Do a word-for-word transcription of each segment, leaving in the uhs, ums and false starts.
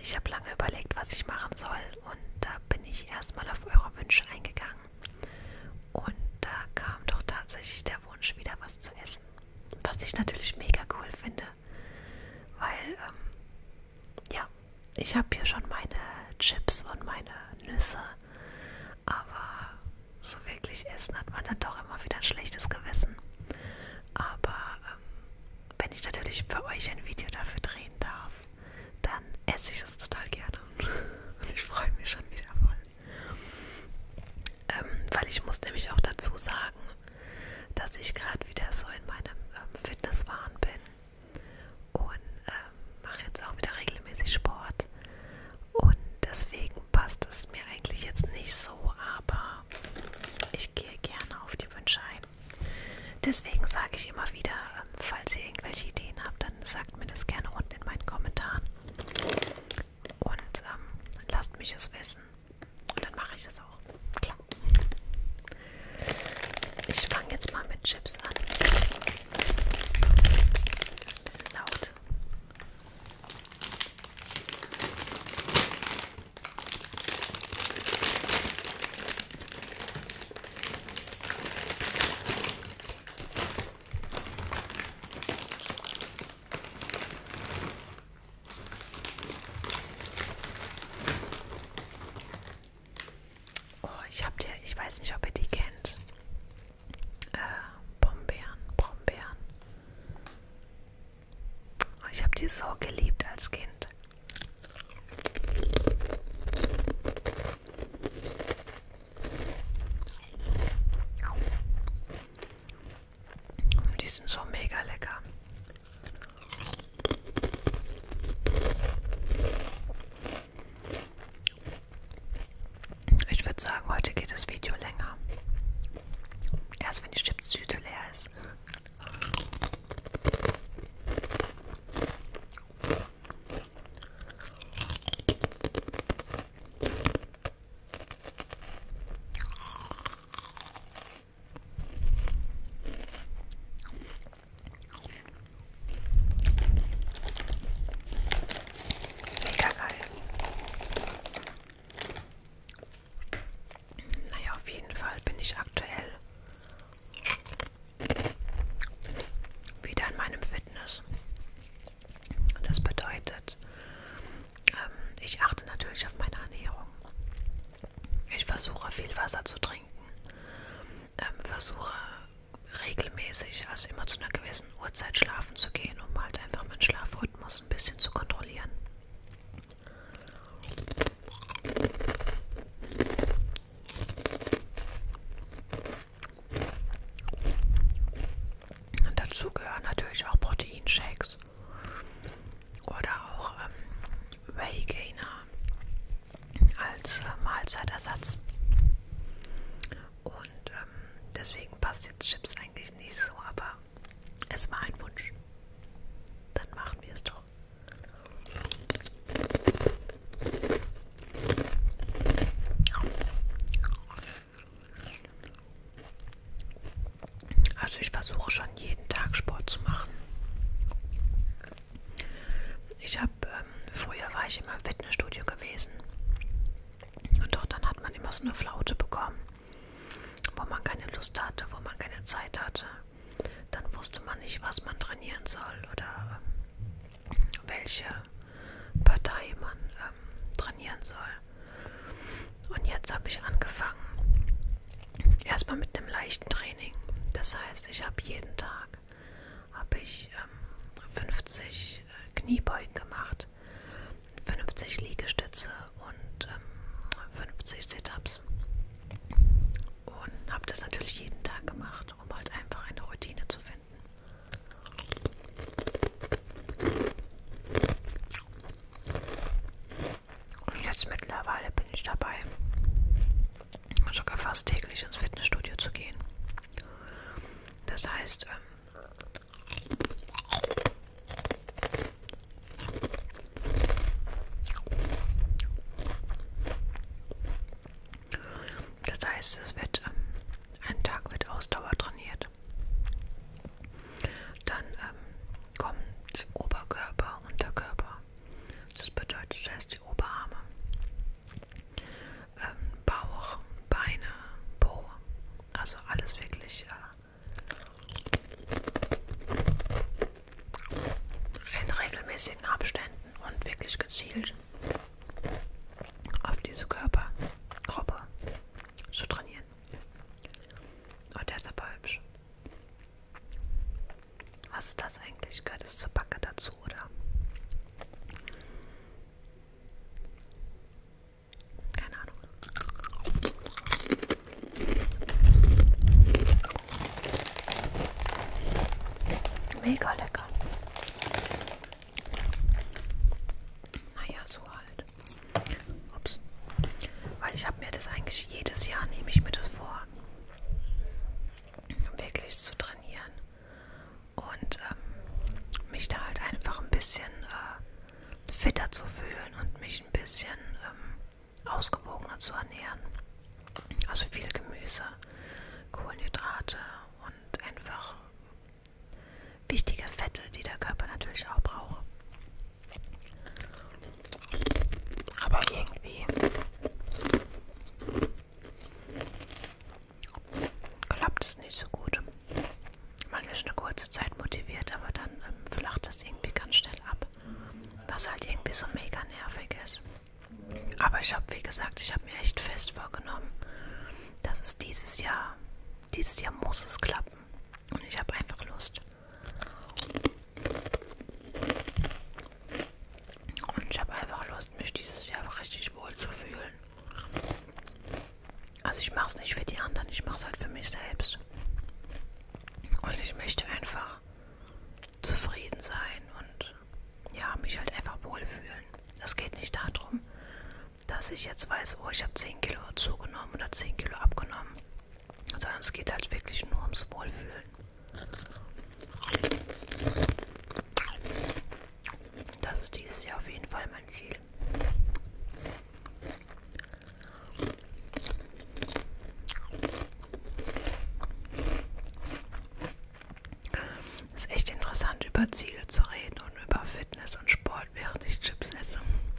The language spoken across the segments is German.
ich habe lange überlegt, was ich machen soll, und da bin ich erstmal auf eure Wünsche eingegangen. Und da kam doch tatsächlich der Wunsch, wieder was zu essen. Was ich natürlich mega cool finde, weil, ähm, ja, ich habe hier schon meine Chips und meine Nüsse, aber so wirklich essen hat man dann doch immer wieder ein schlechtes Gewissen. Aber ähm, wenn ich natürlich für euch ein Video dafür drehen darf, dann esse ich es total gerne. Und ich freue mich schon wieder voll. Ähm, weil ich muss nämlich auch dazu sagen, dass ich gerade wieder so in meinem ähm, Fitnesswahn bin und ähm, mache jetzt auch wieder regelmäßig Sport. Und deswegen passt es mir eigentlich jetzt nicht so, aber ich gehe gerne auf die Wünsche ein. Deswegen sage ich immer wieder, ähm, falls ihr irgendwelche Ideen habt, dann sagt mir das gerne unten in meinen Kommentaren. Und ähm, lasst mich es wissen. Und dann mache ich es auch. Klar. Ich fange jetzt mal mit Chips an. Das ist ein bisschen laut. Oh, ich hab dir, ich weiß nicht, ob ihr die kennt. Äh, Brombeeren, Brombeeren. Oh, ich habe die so geliebt als Kind. Die sind so mega lecker. Ich würde sagen, heute geht das Video länger. Erst wenn die Chipstüte leer ist. Mega geil. Naja, auf jeden Fall bin ich aktuell wieder in meinem Fitness. Das bedeutet, ähm, ich achte natürlich auf meine Ernährung. Ich versuche viel Wasser zu trinken. Ähm, versuche regelmäßig, also immer zu einer gewissen Uhrzeit schlafen zu gehen, um halt einfach meinen Schlafrhythmus ein bisschen zu kontrollieren. Und dazu gehören natürlich auch Proteinshakes oder auch ähm, Whey Gainer als äh, Mahlzeitersatz. Und ähm, deswegen passt jetzt Chips eigentlich nicht so, aber es war ein Wunsch. Dann machen wir es doch. Also ich versuche schon jeden Tag Sport zu machen. Ich habe, ähm, früher war ich immer im Fitnessstudio gewesen. Und doch dann hat man immer so eine Flaute bekommen, wo man keine Lust hatte, wo man keine Zeit hatte. Dann wusste man nicht, was man trainieren soll oder ähm, welche Partei man ähm, trainieren soll. Und jetzt habe ich angefangen, erstmal mit einem leichten Training. Das heißt, ich habe jeden Tag habe ich ähm, fünfzig äh, Kniebeugen gemacht, fünfzig Liegestütze und ähm, fünfzig Sit-Ups. Und habe das natürlich jeden Tag gemacht, um halt einfach eine Routine zu finden. Und jetzt mittlerweile bin ich dabei, sogar fast täglich ins Fitnessstudio zu gehen. Das heißt, ähm, das heißt, es wird ähm, ein Tag wird Ausdauer trainiert. Dann ähm, kommt Oberkörper, Unterkörper. Das bedeutet zuerst die und wirklich gezielt auf diese Körpergruppe zu trainieren. Und der ist aber hübsch. Was ist das eigentlich? Gehört es zur Backe dazu, oder? Keine Ahnung. Mega lecker. Naja, so halt. Ups. Weil ich habe mir das eigentlich jedes Jahr, nehme ich mir das vor, wirklich zu trainieren und ähm, mich da halt einfach ein bisschen äh, fitter zu fühlen und mich ein bisschen ähm, ausgewogener zu ernähren. Also viel Gemüse, Kohlenhydrate und einfach wichtige Fette, die der Körper natürlich auch braucht. Aber irgendwie klappt es nicht so gut. Man ist eine kurze Zeit motiviert, aber dann ähm, flacht das irgendwie ganz schnell ab. Was halt irgendwie so mega nervig ist. Aber ich habe, wie gesagt, ich habe mir echt fest vorgenommen, dass es dieses Jahr, dieses Jahr muss es klappen. Und ich habe einfach Lust. Und ich habe einfach Lust, mich dieses Jahr richtig wohl zu fühlen. Also ich mache es nicht für die anderen, ich mache es halt für mich selbst. Und ich möchte einfach zufrieden sein und ja, mich halt einfach wohlfühlen. Es geht nicht darum, dass ich jetzt weiß, oh, ich habe zehn Kilo zugenommen oder zehn Kilo abgenommen, sondern es geht halt wirklich nur ums Wohlfühlen. Das ist dieses Jahr auf jeden Fall mein Ziel. Es ist echt interessant, über Ziele zu reden und über Fitness und Sport, während ich Chips esse.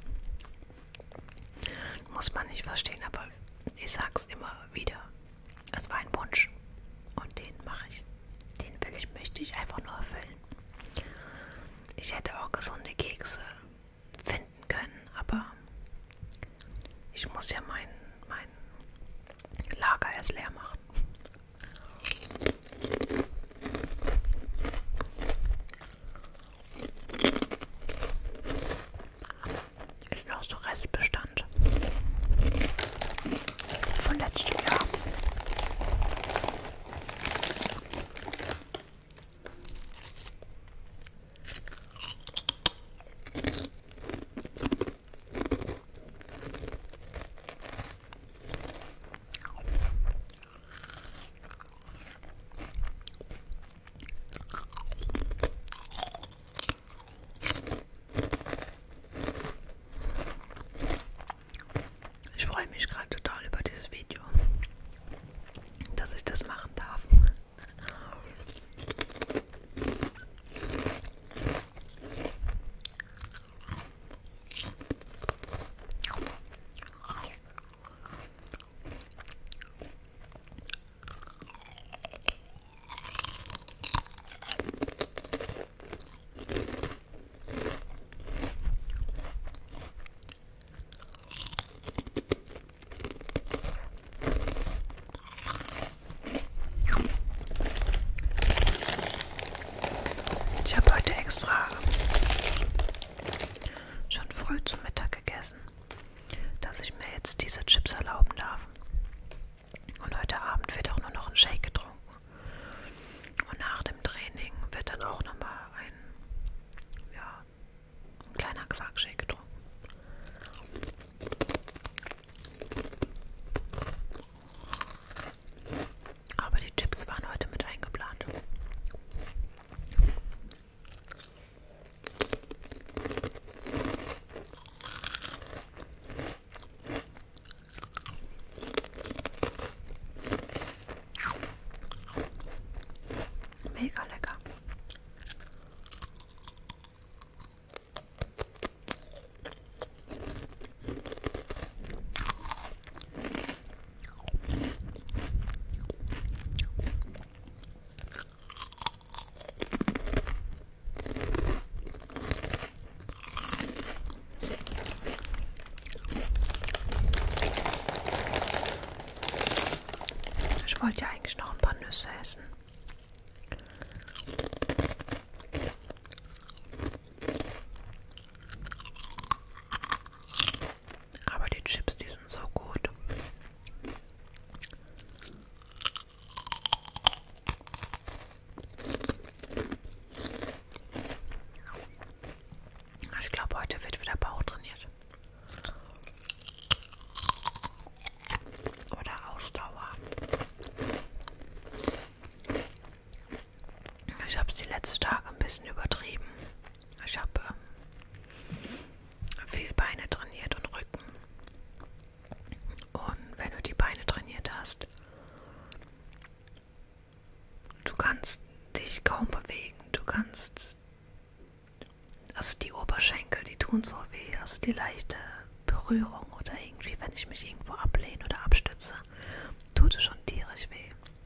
Muss man nicht verstehen, aber ich sag's immer wieder. Es war ein Wunsch und den mache ich. Den will ich, möchte ich einfach nur erfüllen. Ich hätte auch gesunde Kekse finden können, aber ich muss ja mein, mein Lager erst leer machen. Ist noch so Restbestand von letztem Jahr. Ich freue mich gerade total über dieses Video, dass ich das machen darf. Ich habe heute extra schon früh zum Mittag gegessen, dass ich mir jetzt diese Chips erlauben darf. Und heute Abend wird auch nur noch ein Shake getrunken. Und nach dem Training wird dann auch nochmal ein, ja, ein kleiner Quarkshake getrunken. Aber die Chips waren heute mit eingeplant. Mega lecker. Ich wollte ja eigentlich noch ein paar Nüsse essen. Aber die Chips, die sind so gut. Ich glaube, heute wird wieder Bauch trainiert. Oder Ausdauer. Ich habe es die letzten Tage ein bisschen übertrieben. Ich habe ähm, viel Beine trainiert und Rücken. Und wenn du die Beine trainiert hast, du kannst dich kaum bewegen. Du kannst, also die Oberschenkel, die tun so weh. Also die leichte Berührung oder irgendwie, wenn ich mich irgendwo ablehne oder abstütze, tut es schon tierisch weh.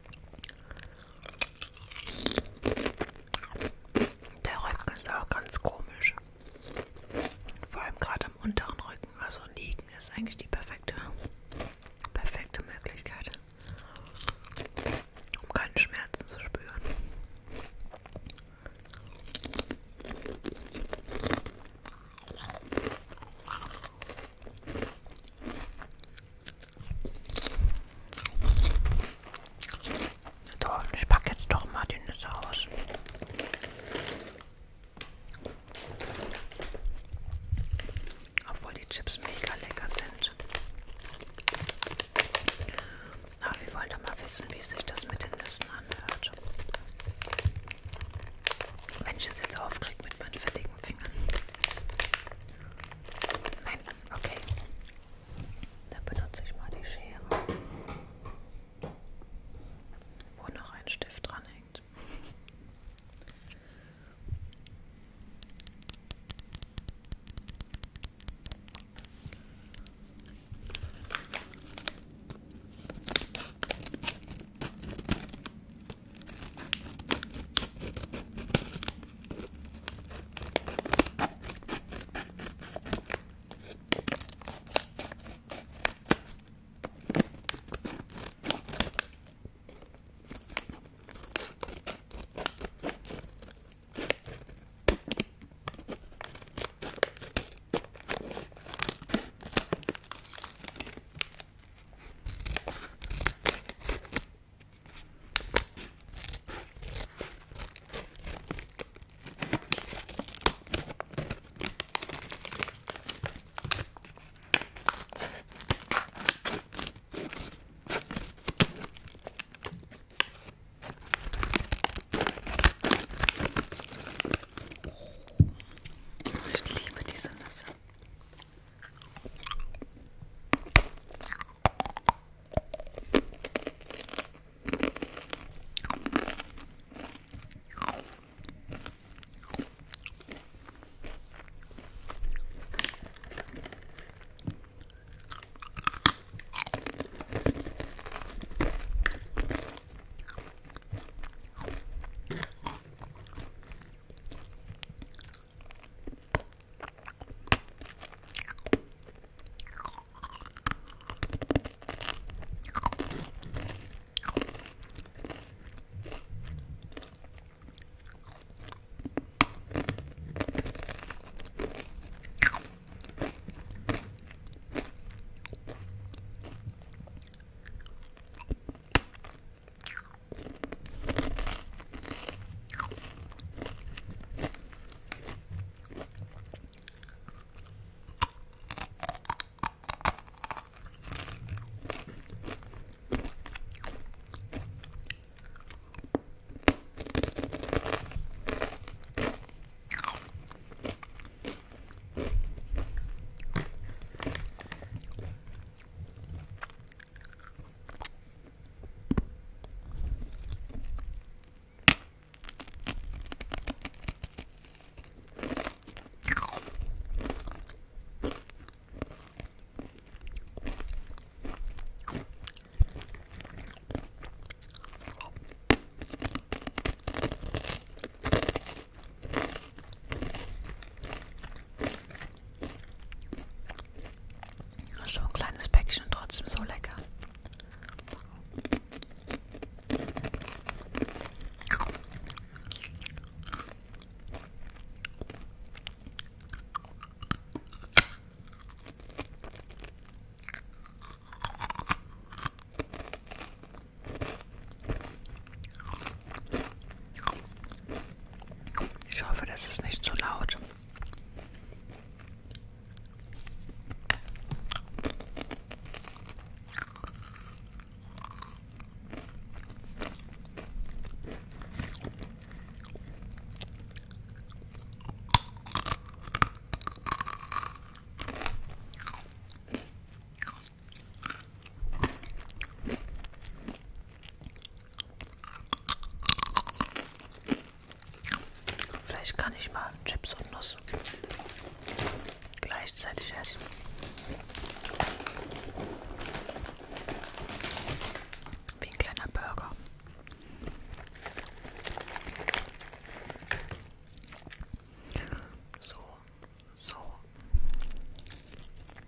Der Rücken ist auch ganz komisch. Vor allem gerade am unteren Rücken. Also liegen ist eigentlich die perfekte, perfekte Möglichkeit, um keine Schmerzen zu spüren.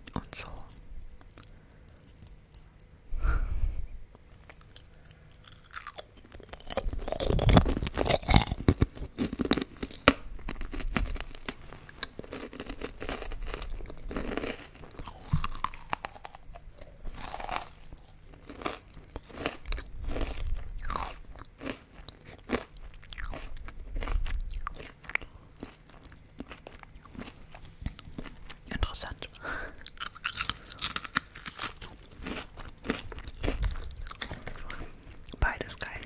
Und so. Interessant. Beides geil.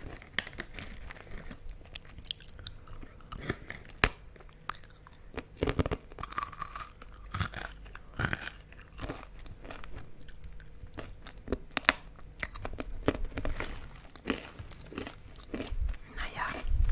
Naja.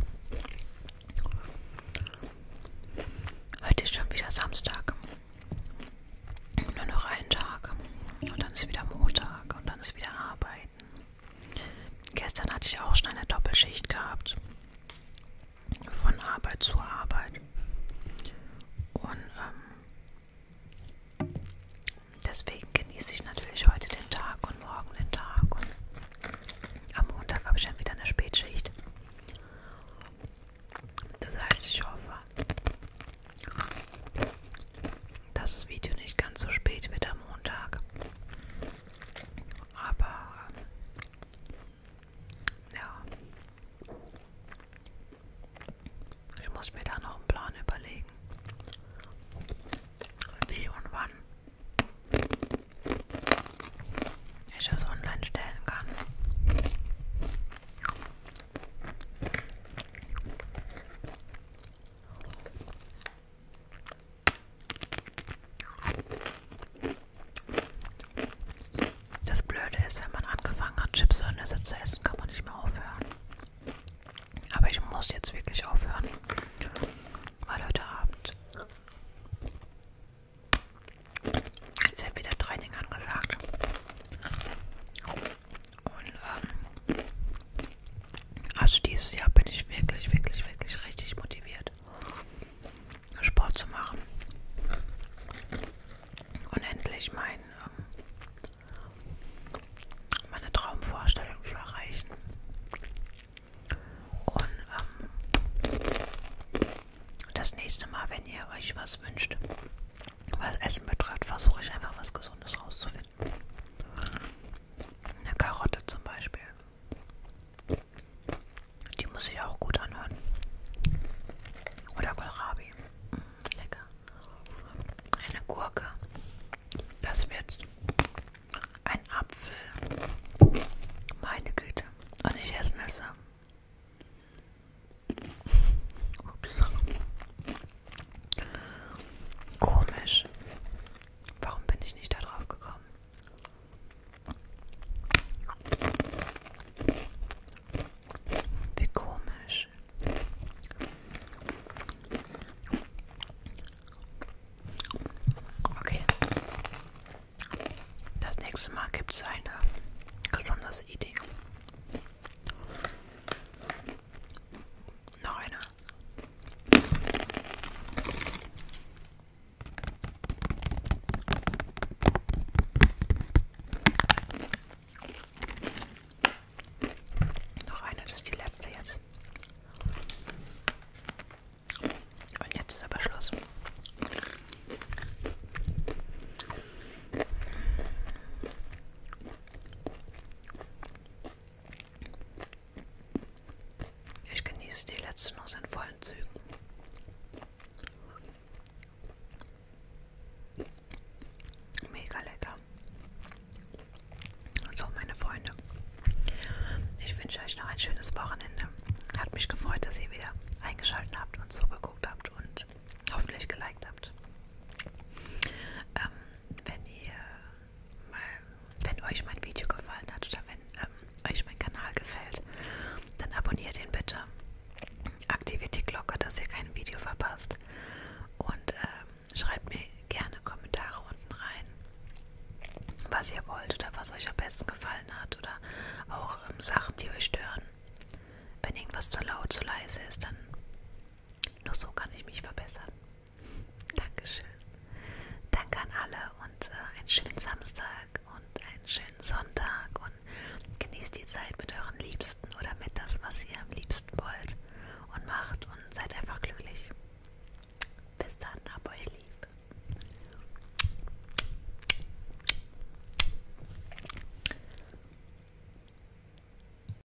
Heute ist schon wieder Samstag. Nur noch einen Tag. Und dann ist wieder Montag. Und dann ist wieder Arbeiten. Gestern hatte ich auch schon eine Doppelschicht gehabt. Von Arbeit zu Arbeit. Und ähm, deswegen genieße ich natürlich heute den Tag und morgen den Tag. Und am Montag habe ich dann wieder eine Spätschicht. Das heißt, ich hoffe, dass das Video nicht ganz so spät wird am Montag. Aber ähm, ja, ich muss mir da noch einen Plan überlegen, wie und wann ich das online stellen kann. Das Blöde ist, wenn man angefangen hat, Chips und Nüsse zu essen, kann man nicht mehr aufhören. Aber ich muss jetzt wirklich aufhören, weil heute Abend ist ja wieder Training angesagt. Und ähm, also dieses Jahr bin ich wirklich, wirklich, wirklich richtig motiviert, Sport zu machen und endlich mein, ähm, meine Traumvorstellung zu erreichen. Und ähm, das nächste Mal, wenn ihr euch was wünscht, was Essen betrifft, versuche ich einfach was Gesundes rauszufinden. Eine Karotte zum Beispiel. Die muss sich auch gut anhören. Oder Kohlrabi. Mm, lecker. Eine Gurke. Das wird's. Ein Apfel. Meine Güte. Und ich esse Nüsse. Ups. Komisch. Warum bin ich nicht da drauf gekommen? Wie komisch. Okay. Das nächste Mal gibt es eine gesundes Eating. Noch eine. Noch eine, das ist die letzte jetzt. Und jetzt ist aber Schluss. Ich genieße die letzte Nuss in vollen Zügen. Mega lecker. Und so, meine Freunde, ich wünsche euch noch ein schönes Wochenende. Hat mich gefreut, dass ihr wieder eingeschaltet habt und zugeguckt habt und hoffentlich geliked habt. Ähm, wenn ihr mal, wenn euch mein Video gefallen hat oder wenn ähm, euch mein Kanal gefällt, dann abonniert ihn bitte. Aktiviert die Glocke, dass ihr kein Video verpasst. Und ähm, schreibt mir gerne Kommentare unten rein, was ihr wollt oder was euch am besten gefallen hat oder auch ähm, Sachen, die euch stören. Wenn irgendwas zu laut, zu leise ist, dann nur so kann ich mich verbessern.